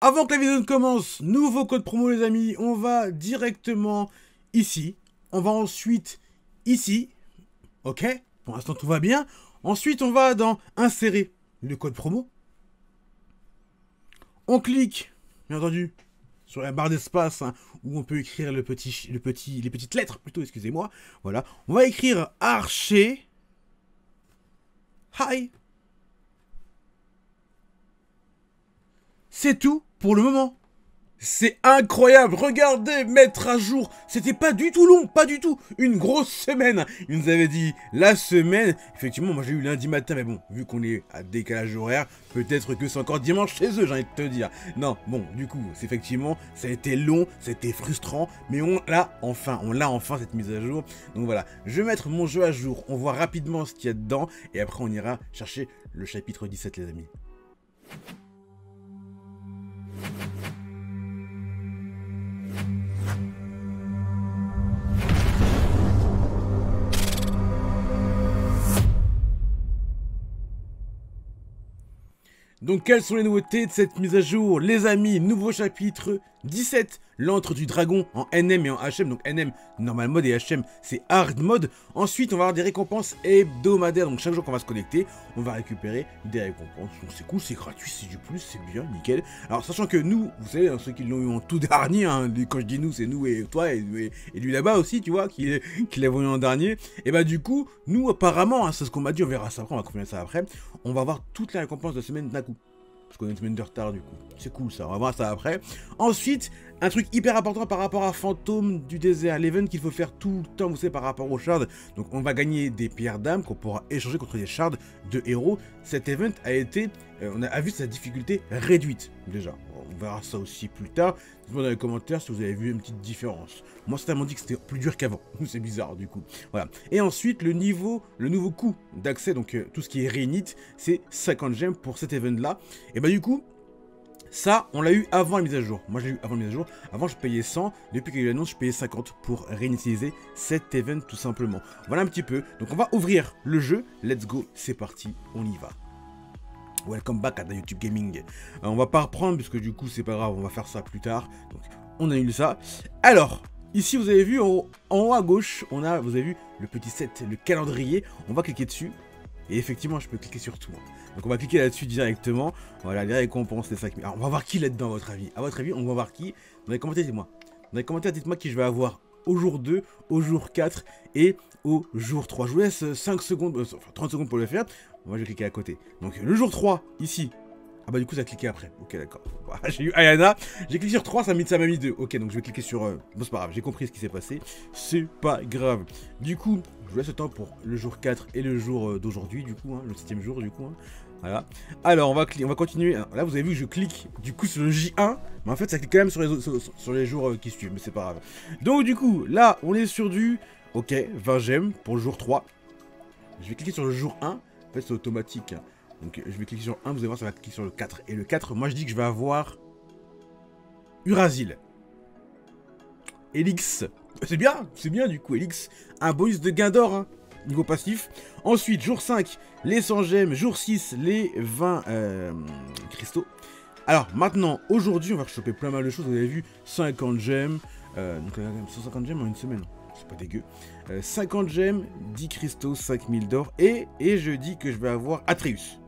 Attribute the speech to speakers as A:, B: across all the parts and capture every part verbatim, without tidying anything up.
A: Avant que la vidéo ne commence, nouveau code promo les amis, on va directement ici, on va ensuite ici, ok, pour l'instant tout va bien, ensuite on va dans insérer le code promo, on clique, bien entendu, sur la barre d'espace hein, où on peut écrire le petit, le petit, les petites lettres plutôt, excusez-moi, voilà, on va écrire Archer, hi, c'est tout pour le moment. C'est incroyable, regardez, mettre à jour, c'était pas du tout long, pas du tout, une grosse semaine. Il nous avait dit la semaine, effectivement moi j'ai eu lundi matin, mais bon, vu qu'on est à décalage horaire, peut-être que c'est encore dimanche chez eux, j'ai envie de te dire. Non, bon, du coup, c'est effectivement, ça a été long, c'était frustrant, mais on l'a enfin, on l'a enfin cette mise à jour. Donc voilà, je vais mettre mon jeu à jour, on voit rapidement ce qu'il y a dedans, et après on ira chercher le chapitre dix-sept les amis. Donc quelles sont les nouveautés de cette mise à jour les amis? Nouveau chapitre dix-sept, l'antre du dragon en N M et en H M. Donc N M normal mode et H M c'est hard mode. Ensuite on va avoir des récompenses hebdomadaires. Donc chaque jour qu'on va se connecter on va récupérer des récompenses. Donc c'est cool, c'est gratuit, c'est du plus, c'est bien, nickel. Alors sachant que nous, vous savez, hein, ceux qui l'ont eu en tout dernier, hein, quand je dis nous c'est nous et toi et, et, et lui là-bas aussi tu vois, qui, qui l'avons eu en dernier. Et bah du coup, nous apparemment, hein, c'est ce qu'on m'a dit, on verra ça après, on va confirmer ça après. On va avoir toutes les récompenses de la semaine d'un coup. Parce qu'on a une semaine de retard du coup. C'est cool ça, on va voir ça après. Ensuite, un truc hyper important par rapport à Fantôme du désert, l'event qu'il faut faire tout le temps, vous savez, par rapport aux shards. Donc on va gagner des pierres d'âme qu'on pourra échanger contre des shards de héros. Cet event a été, euh, on a vu sa difficulté réduite déjà. On verra ça aussi plus tard. Dites-moi dans les commentaires si vous avez vu une petite différence. Moi, certains m'ont dit que c'était plus dur qu'avant. C'est bizarre, du coup. Voilà. Et ensuite, le niveau, le nouveau coût d'accès, donc euh, tout ce qui est Réinit, c'est cinquante gemmes pour cet event-là. Et bah, du coup, ça, on l'a eu avant la mise à jour. Moi, je l'ai eu avant la mise à jour. Avant, je payais cent. Depuis qu'il y a eu l'annonce, je payais cinquante pour réinitialiser cet event, tout simplement. Voilà un petit peu. Donc, on va ouvrir le jeu. Let's go. C'est parti. On y va. Welcome back à The YouTube Gaming. Euh, on va pas reprendre puisque du coup c'est pas grave, on va faire ça plus tard. Donc on annule ça. Alors, ici vous avez vu en haut, en haut à gauche, on a, vous avez vu le petit set, le calendrier. On va cliquer dessus. Et effectivement, je peux cliquer sur tout. Donc on va cliquer là-dessus directement. Voilà, les récompenses, les cinq mille. Alors on va voir qui là-dedans à votre avis. À votre avis, on va voir qui. Dans les commentaires, dites-moi. Dans les commentaires, dites-moi qui je vais avoir au jour deux, au jour quatre et au jour trois. Je vous laisse cinq secondes, euh, enfin trente secondes pour le faire. Moi je vais cliquer à côté. Donc le jour trois, ici. Ah bah du coup ça a cliqué après. Ok d'accord. Voilà, j'ai eu Ayana. J'ai cliqué sur trois, ça m'a mis, ça m'a mis deux. Ok donc je vais cliquer sur... Euh... Bon c'est pas grave, j'ai compris ce qui s'est passé. C'est pas grave. Du coup, je vous laisse le temps pour le jour quatre et le jour euh, d'aujourd'hui du coup. Hein, le septième jour du coup. Hein. Voilà. Alors on va, on va continuer. Alors, là vous avez vu que je clique du coup sur le J un. Mais en fait ça clique quand même sur les, autres, sur, sur les jours euh, qui suivent. Mais c'est pas grave. Donc du coup là on est sur du... Ok, vingt gemmes pour le jour trois. Je vais cliquer sur le jour un. En fait c'est automatique. Donc je vais cliquer sur un, vous allez voir ça va cliquer sur le quatre. Et le quatre, moi je dis que je vais avoir Urasil. Elix. C'est bien, c'est bien du coup, Elix. Un bonus de gain d'or, hein, niveau passif. Ensuite, jour cinq, les cent gemmes. Jour six, les vingt euh, cristaux. Alors maintenant, aujourd'hui, on va choper plein mal de choses. Vous avez vu, cinquante gemmes. Euh, donc cent cinquante gemmes en une semaine. C'est pas dégueu. Euh, cinquante gemmes, dix cristaux, cinq mille d'or. Et, et je dis que je vais avoir Atreus.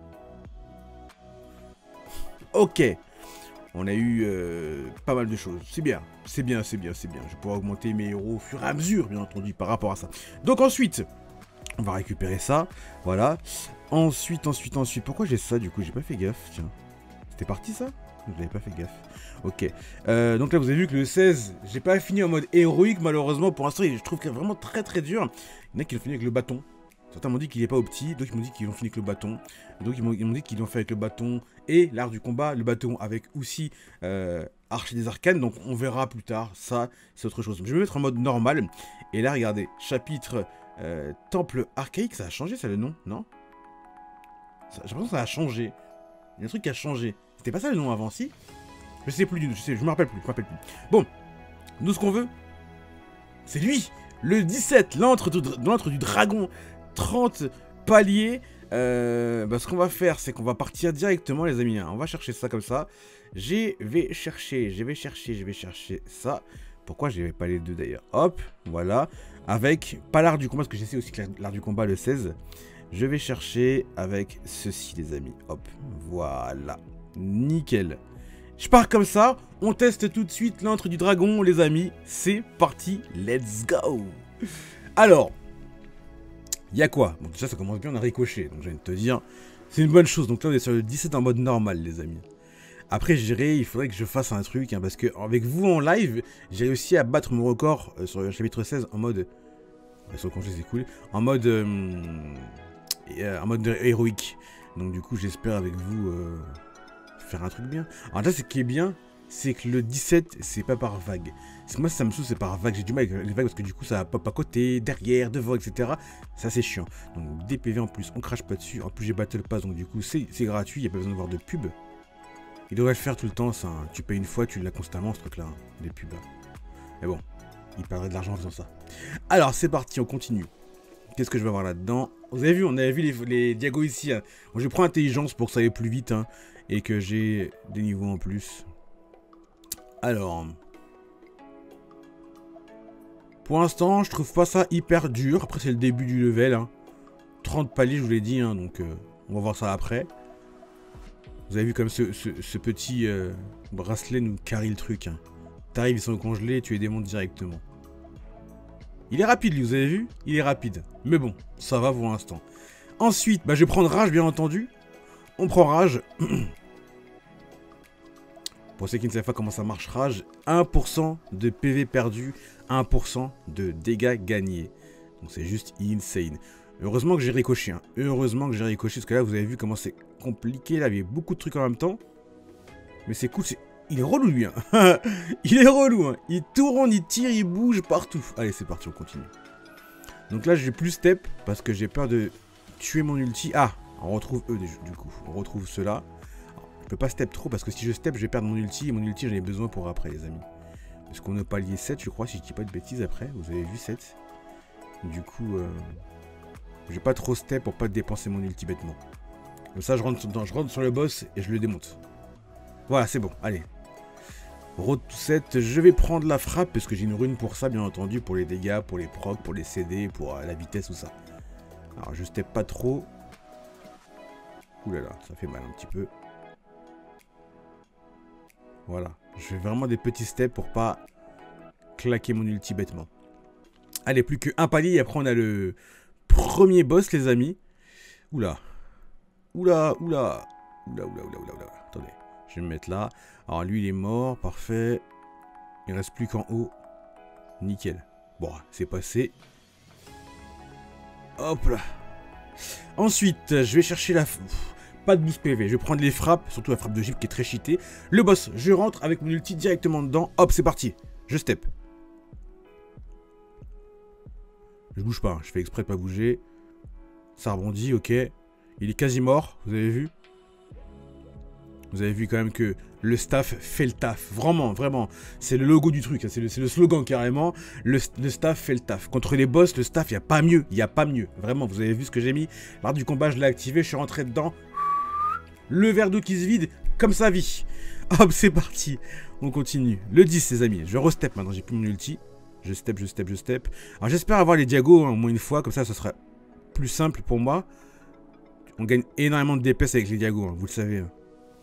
A: Ok. On a eu euh, pas mal de choses. C'est bien. C'est bien, c'est bien, c'est bien. Je pourrai augmenter mes héros au fur et à mesure, bien entendu, par rapport à ça. Donc ensuite, on va récupérer ça. Voilà. Ensuite, ensuite, ensuite. Pourquoi j'ai ça, du coup? J'ai pas fait gaffe, tiens. C'était parti, ça? Je n'avais pas fait gaffe. Ok. Euh, donc là, vous avez vu que le seize, j'ai pas fini en mode héroïque, malheureusement. Pour l'instant, je trouve qu'il est vraiment très très dur. Il y en a qui l'ont fini avec le bâton. Certains m'ont dit qu'il n'est pas opti, d'autres m'ont dit qu'ils l'ont fini avec le bâton. Donc ils m'ont dit qu'ils l'ont fait avec le bâton et l'art du combat. Le bâton avec aussi euh, Archer des Arcanes. Donc on verra plus tard. Ça, c'est autre chose. Je vais me mettre en mode normal. Et là, regardez. Chapitre euh, Temple Archaïque. Ça a changé, ça, le nom? Non? J'ai l'impression que ça a changé. Il y a un truc qui a changé. C'était pas ça le nom avant, si? Je sais plus du tout, je, sais, je me rappelle plus, je me rappelle plus. Bon, nous ce qu'on veut, c'est lui, le dix-sept, l'antre du dragon, trente paliers. Euh, bah, ce qu'on va faire, c'est qu'on va partir directement, les amis. Hein. On va chercher ça comme ça. Je vais chercher, je vais chercher, je vais chercher ça. Pourquoi je n'avais pas les deux d'ailleurs? Hop, voilà. Avec, pas l'art du combat, parce que j'essaie aussi que l'art du combat le seize. Je vais chercher avec ceci, les amis. Hop, voilà. Nickel. Je pars comme ça. On teste tout de suite l'antre du dragon, les amis. C'est parti, let's go. Alors, il y a quoi? Bon, déjà, ça commence bien, on a ricoché. Donc, je viens de te dire, c'est une bonne chose. Donc là, on est sur le dix-sept en mode normal, les amis. Après, je dirais, il faudrait que je fasse un truc, hein, parce que avec vous en live, j'ai réussi à battre mon record euh, sur le chapitre seize en mode... Ouais, sur le congé, c'est cool. En mode... Euh, euh, en mode héroïque. Donc du coup, j'espère avec vous euh, faire un truc bien. Alors là, ce qui est bien, c'est que le dix-sept, c'est pas par vague. Moi, ça me saoule, c'est par vague. J'ai du mal avec les vagues parce que du coup, ça pop à côté, derrière, devant, et cetera. Ça, c'est chiant. Donc des P V en plus, on crache pas dessus. En plus, j'ai Battle Pass, donc du coup, c'est gratuit. Il n'y a pas besoin de voir de pub. Il devrait le faire tout le temps, ça. Hein. Tu payes une fois, tu l'as constamment, ce truc-là. Hein, les pubs. Mais bon, il perdrait de l'argent en faisant ça. Alors, c'est parti, on continue. Qu'est-ce que je vais avoir là-dedans? Vous avez vu, on avait vu les, les diagos ici. Hein. Bon, je prends intelligence pour que ça aille plus vite. Hein, et que j'ai des niveaux en plus. Alors... Pour l'instant, je trouve pas ça hyper dur. Après, c'est le début du level. Hein. trente paliers, je vous l'ai dit. Hein, donc, euh, on va voir ça après. Vous avez vu comme ce, ce, ce petit euh, bracelet nous carry le truc. Hein. T'arrives, ils sont congelés, tu les démontes directement. Il est rapide, lui, vous avez vu? Il est rapide. Mais bon, ça va pour l'instant. Ensuite, bah, je vais prendre rage, bien entendu. On prend rage. Pour ceux qui ne savent pas comment ça marche, rage, un pour cent de P V perdu, un pour cent de dégâts gagnés. Donc c'est juste insane. Heureusement que j'ai ricoché. Hein. Heureusement que j'ai ricoché, parce que là, vous avez vu comment c'est compliqué. Là, il y a beaucoup de trucs en même temps. Mais c'est cool, c'est... Il est relou, lui. Hein. Il est relou. Hein. Il tourne, il tire, il bouge partout. Allez, c'est parti, on continue. Donc là, j'ai plus step, parce que j'ai peur de tuer mon ulti. Ah, on retrouve eux, du coup. On retrouve ceux-là. Je peux pas step trop, parce que si je step, je vais perdre mon ulti. Et mon ulti, j'en ai besoin pour après, les amis. Parce qu'on est palier sept, je crois, si je dis pas de bêtises après. Vous avez vu sept. Du coup... Euh... Je vais pas trop step pour pas dépenser mon ulti bêtement. Comme ça, je rentre, dans, je rentre sur le boss et je le démonte. Voilà, c'est bon. Allez. Road to sept. Je vais prendre la frappe parce que j'ai une rune pour ça, bien entendu. Pour les dégâts, pour les procs, pour les C D, pour euh, la vitesse, tout ça. Alors, je step pas trop. Ouh là là, ça fait mal un petit peu. Voilà. Je fais vraiment des petits steps pour pas claquer mon ulti bêtement. Allez, plus qu'un palier et après on a le... Premier boss, les amis. Oula. Oula, oula. Oula, oula, oula, oula, oula. Attendez. Je vais me mettre là. Alors, lui, il est mort. Parfait. Il reste plus qu'en haut. Nickel. Bon, c'est passé. Hop là. Ensuite, je vais chercher la... Pff, pas de boost P V. Je vais prendre les frappes. Surtout la frappe de Jeep qui est très cheatée. Le boss, je rentre avec mon ulti directement dedans. Hop, c'est parti. Je step. Je bouge pas, hein. Je fais exprès de pas bouger. Ça rebondit, ok. Il est quasi mort, vous avez vu? Vous avez vu quand même que le staff fait le taf. Vraiment, vraiment. C'est le logo du truc, c'est le, le slogan carrément. Le, le staff fait le taf. Contre les boss, le staff, il n'y a pas mieux. Il n'y a pas mieux. Vraiment, vous avez vu ce que j'ai mis? L'art du combat, je l'ai activé, je suis rentré dedans. Le verre d'eau qui se vide, comme ça vie. Hop, c'est parti. On continue. Le dix, les amis. Je restep maintenant, j'ai plus mon ulti. Je step, je step, je step. Alors j'espère avoir les diagos hein, au moins une fois, comme ça, ça sera plus simple pour moi. On gagne énormément de D P S avec les diagos, hein, vous le savez. Hein.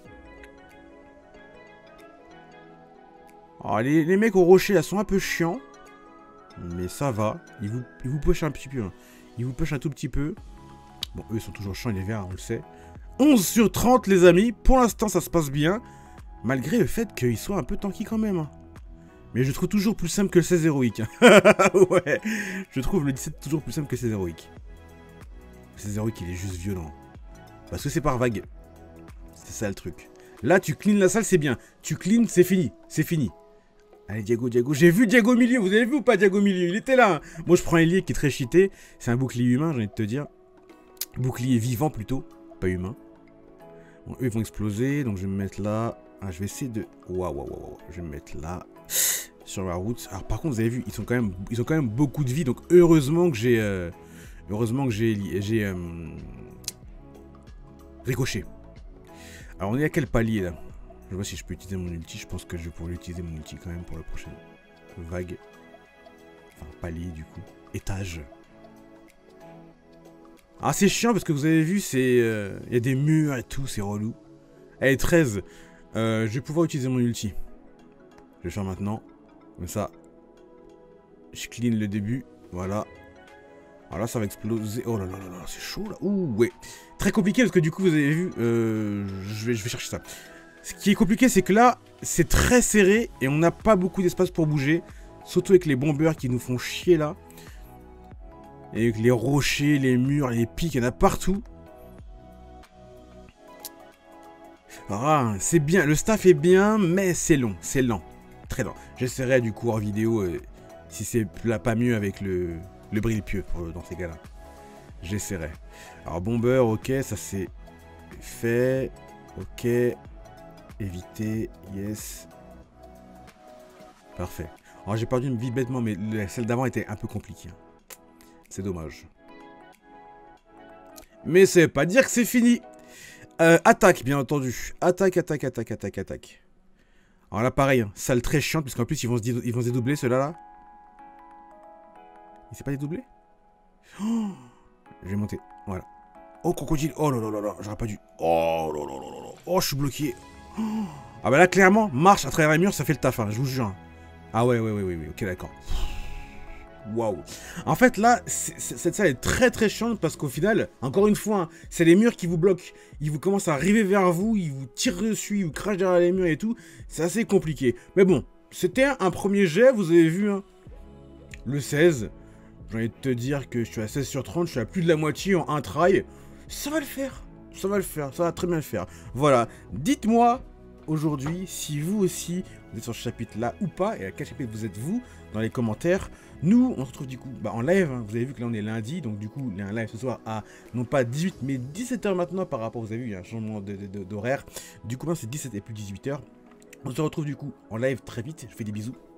A: Alors les, les mecs au rocher là sont un peu chiants. Mais ça va. Ils vous, ils vous pushent un petit peu. Hein. Ils vous pushent un tout petit peu. Bon, eux ils sont toujours chiants, les verts, on le sait. onze sur trente les amis. Pour l'instant ça se passe bien. Malgré le fait qu'ils soient un peu tanky quand même. Hein. Mais je trouve toujours plus simple que le seize héroïque. Ouais, je trouve le dix-sept toujours plus simple que le seize héroïque. Le seize héroïque, il est juste violent. Parce que c'est par vague. C'est ça le truc. Là, tu clean la salle, c'est bien. Tu clean, c'est fini. C'est fini. Allez, Diago, Diago. J'ai vu Diago au milieu. Vous avez vu ou pas Diago au milieu? Il était là. Hein. Moi, je prends un lié qui est très cheaté. C'est un bouclier humain, j'ai envie de te dire. Bouclier vivant plutôt. Pas humain. Bon, eux, ils vont exploser. Donc, je vais me mettre là. Ah, je vais essayer de... Waouh, waouh, waouh. Je vais me mettre là. Sur la route. Alors par contre vous avez vu, ils sont quand même, ils ont quand même beaucoup de vie. Donc heureusement que j'ai, euh, heureusement que j'ai, j'ai, euh, Ricochet. Alors on est à quel palier là? Je vois si je peux utiliser mon ulti. Je pense que je vais pouvoir utiliser mon ulti quand même pour la prochaine vague. Enfin palier du coup. Étage. Ah c'est chiant parce que vous avez vu, c'est... Il euh, y a des murs et tout, c'est relou. Allez, treize. Euh, je vais pouvoir utiliser mon ulti. Je vais faire maintenant. Comme ça. Je clean le début. Voilà. Alors là, ça va exploser. Oh là là là là, c'est chaud là. Ouh, ouais. Très compliqué parce que du coup, vous avez vu. Euh, je, vais, je vais chercher ça. Ce qui est compliqué, c'est que là, c'est très serré et on n'a pas beaucoup d'espace pour bouger. Surtout avec les bombeurs qui nous font chier là. Et avec les rochers, les murs, les pics, il y en a partout. Ah, c'est bien. Le staff est bien, mais c'est long. C'est lent. Très lent. J'essaierai du coup hors vidéo euh, si c'est pas mieux avec le, le brille pieux pour, dans ces cas-là. J'essaierai. Alors, bomber, ok, ça c'est fait. Ok. Éviter, yes. Parfait. Alors, j'ai perdu une vie bêtement, mais celle d'avant était un peu compliquée. C'est dommage. Mais ça veut pas dire que c'est fini. Euh, attaque, bien entendu. Attaque, attaque, attaque, attaque, attaque. Alors là, pareil, hein, salle très chiante, puisqu'en plus, ils vont se, ils vont se dédoubler, ceux-là, là. Il s'est pas dédoublé? Oh, je vais monter, voilà. Oh, crocodile, oh là là là là, j'aurais pas dû. Oh là là là là là, oh, je suis bloqué. Oh. Ah bah là, clairement, marche à travers les murs, ça fait le taf, hein, je vous jure. Ah ouais, ouais, ouais, ouais, ouais, ok, d'accord. Waouh. En fait, là, cette salle est très très chiante parce qu'au final, encore une fois, hein, c'est les murs qui vous bloquent. Ils vous commencent à arriver vers vous, ils vous tirent dessus, ils vous crachent derrière les murs et tout. C'est assez compliqué. Mais bon, c'était un premier jet, vous avez vu, hein. Le seize. J'ai envie de te dire que je suis à seize sur trente, je suis à plus de la moitié en un try. Ça va le faire. Ça va le faire, ça va très bien le faire. Voilà, dites-moi aujourd'hui si vous aussi, vous êtes sur ce chapitre-là ou pas, et à quel chapitre vous êtes vous, dans les commentaires. Nous, on se retrouve du coup bah, en live, hein. Vous avez vu que là on est lundi, donc du coup il y a un live ce soir à non pas dix-huit mais dix-sept heures maintenant par rapport, vous avez vu, il y a un changement d'horaire. Du coup c'est dix-sept et plus dix-huit heures. On se retrouve du coup en live très vite, je fais des bisous.